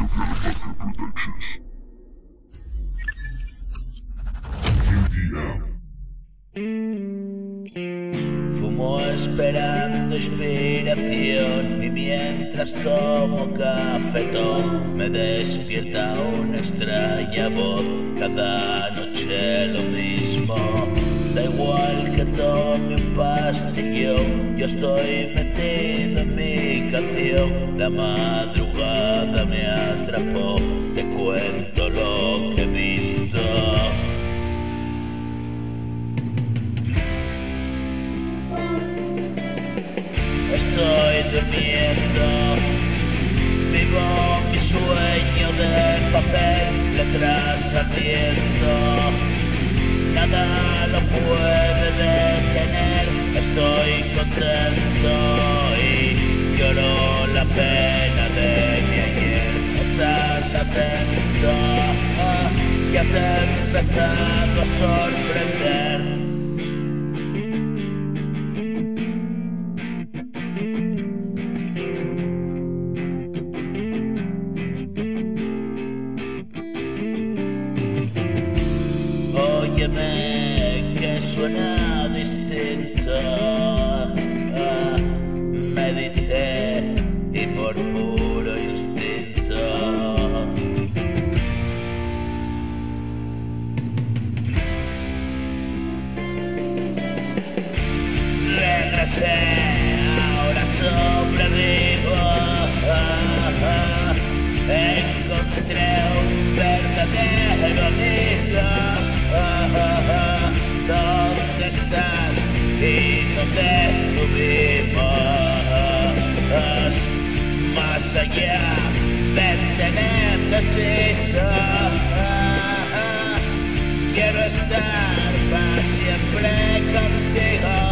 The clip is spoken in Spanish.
Fumo esperando inspiración y mientras tomo cafetón me despierta una extraña voz. Cada noche lo mismo, da igual que tome un pastillón, yo estoy metido en mi canción. La madrugada me atrapó, te cuento lo que he visto. Estoy durmiendo, vivo mi sueño de papel, letras al viento, nada lo puede detener. Estoy contento y lloro la pena de mi ayer. Estás atento, ya te he empezado a sorprender. Óyeme, que suena distinto. Medité y por puro instinto regresé, ahora sobrevivo. Encontré un verdadero amigo. ¿Dónde estás y dónde estuvimos? Más allá de te necesito. Quiero estar para siempre contigo.